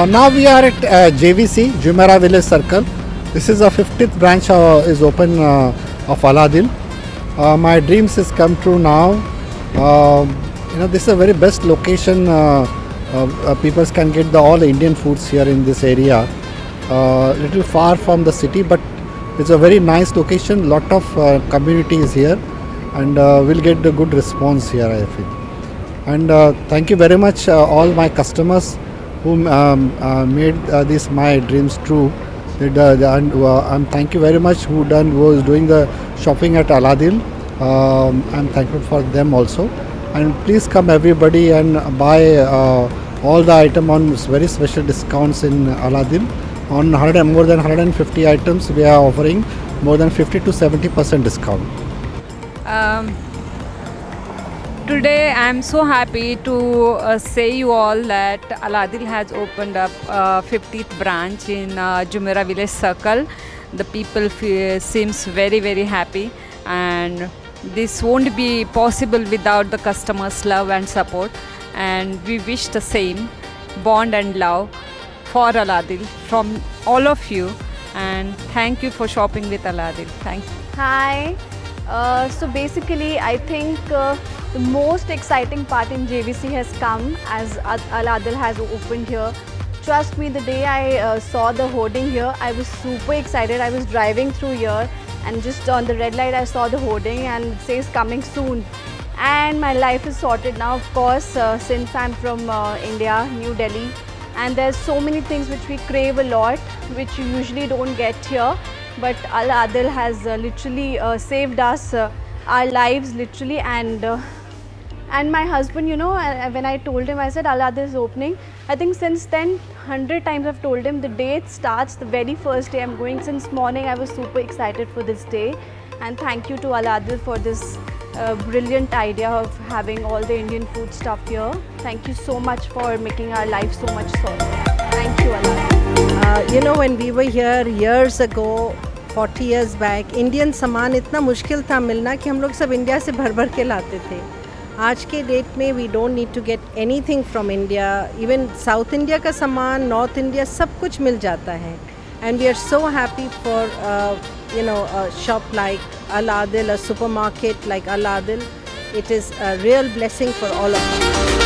Now we are at JVC, Jumeirah Village Circle. This is the 50th branch is open of Aladil. My dreams has come true now. This is a very best location. People can get all the Indian foods here in this area. Little far from the city, but it's a very nice location. Lot of community is here, and we'll get the good response here, I feel. And thank you very much all my customers who made this my dreams true. And thank you very much who was doing the shopping at Aladil. I'm thankful for them also. And please come everybody and buy all the item on very special discounts in Aladil. On more than 150 items we are offering more than 50 to 70% discount. Today I am so happy to say you all that Aladil has opened up 50th branch in Jumeirah Village Circle. The people seems very happy, and this won't be possible without the customers' love and support, and we wish the same bond and love for Aladil from all of you, and thank you for shopping with Aladil. Thank you. Hi. So basically I think the most exciting part in JVC has come as Aladil has opened here. Trust me, the day I saw the hoarding here, I was super excited. I was driving through here and just on the red light I saw the hoarding and it says coming soon. And my life is sorted now, of course, since I'm from India, New Delhi. And there's so many things which we crave a lot, which you usually don't get here. But Aladil has literally saved us, our lives literally, and my husband, when I told him, I said Aladil is opening. I think since then 100 times I've told him the day it starts, the very first day I'm going. Since morning I was super excited for this day, and thank you to Aladil for this brilliant idea of having all the Indian food stuff here. Thank you so much for making our life so much softer. Thank you, Aladil. When we were here years ago, 40 years back, Indian सामान इतना मुश्किल था मिलना कि हम लोग सब India से भर के लाते थे. आज के डेट में we don't need to get anything from India. Even South India का सामान, North India, सब कुछ मिल जाता है. And we are so happy for a shop like Aladil, a supermarket like Aladil. It is a real blessing for all of us.